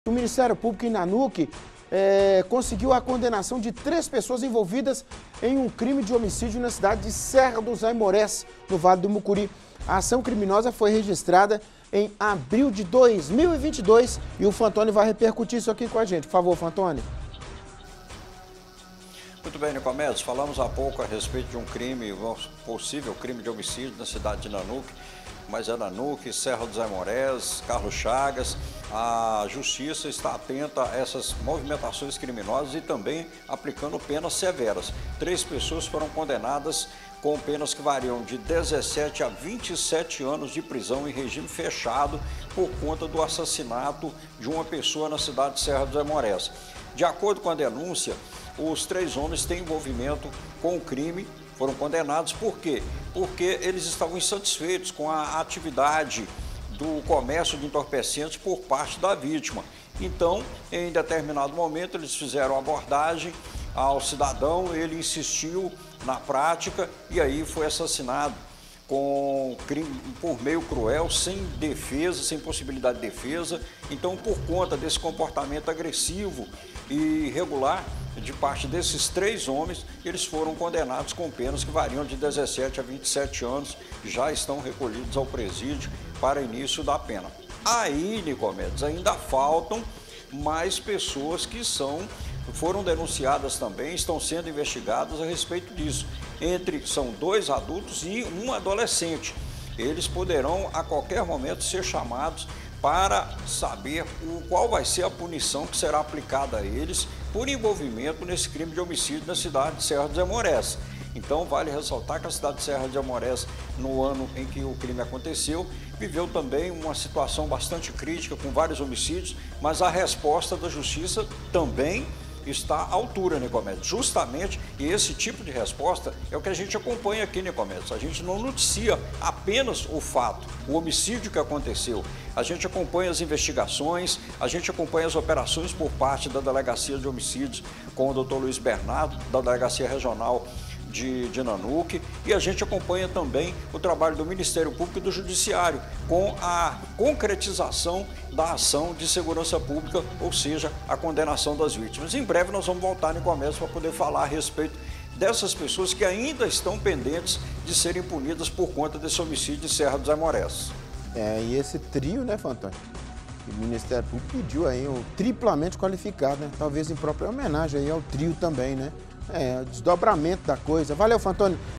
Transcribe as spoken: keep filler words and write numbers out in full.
o Ministério Público em Nanuque é, conseguiu a condenação de três pessoas envolvidas em um crime de homicídio na cidade de Serra dos Aimorés, no Vale do Mucuri. A ação criminosa foi registrada em abril de dois mil e vinte e dois e o Fantoni vai repercutir isso aqui com a gente. Por favor, Fantoni. Muito bem, Nicomedes, falamos há pouco a respeito de um crime, um possível crime de homicídio na cidade de Nanuque, mas é Nanuque, Serra dos Aimorés, Carlos Chagas. A Justiça está atenta a essas movimentações criminosas e também aplicando penas severas. Três pessoas foram condenadas com penas que variam de dezessete a vinte e sete anos de prisão em regime fechado por conta do assassinato de uma pessoa na cidade de Serra dos Aimorés. De acordo com a denúncia, os três homens têm envolvimento com o crime, foram condenados. Por quê? Porque eles estavam insatisfeitos com a atividade do comércio de entorpecentes por parte da vítima. Então, em determinado momento, eles fizeram abordagem ao cidadão, ele insistiu na prática e aí foi assassinado com crime por meio cruel, sem defesa, sem possibilidade de defesa. Então, por conta desse comportamento agressivo e irregular de parte desses três homens, eles foram condenados com penas que variam de dezessete a vinte e sete anos, já estão recolhidos ao presídio para início da pena. Aí, Nicomedes, ainda faltam mais pessoas que são, foram denunciadas também, estão sendo investigadas a respeito disso. Entre, são dois adultos e um adolescente. Eles poderão a qualquer momento ser chamados para saber o, qual vai ser a punição que será aplicada a eles por envolvimento nesse crime de homicídio na cidade de Serra dos Aimorés. Então, vale ressaltar que a cidade de Serra de Aimorés, no ano em que o crime aconteceu, viveu também uma situação bastante crítica, com vários homicídios, mas a resposta da Justiça também está à altura, Nicomedes. Justamente esse tipo de resposta é o que a gente acompanha aqui, Nicomedes. A gente não noticia apenas o fato, o homicídio que aconteceu. A gente acompanha as investigações, a gente acompanha as operações por parte da Delegacia de Homicídios com o doutor Luiz Bernardo, da Delegacia Regional De, de Nanuque, e a gente acompanha também o trabalho do Ministério Público e do Judiciário com a concretização da ação de segurança pública, ou seja, a condenação das vítimas. Em breve nós vamos voltar no começo para poder falar a respeito dessas pessoas que ainda estão pendentes de serem punidas por conta desse homicídio de Serra dos Aimorés. É, e esse trio, né, Fantoni? O Ministério Público pediu aí o triplamente qualificado, né? Talvez em própria homenagem aí ao trio também, né? É, o desdobramento da coisa. Valeu, Fantoni.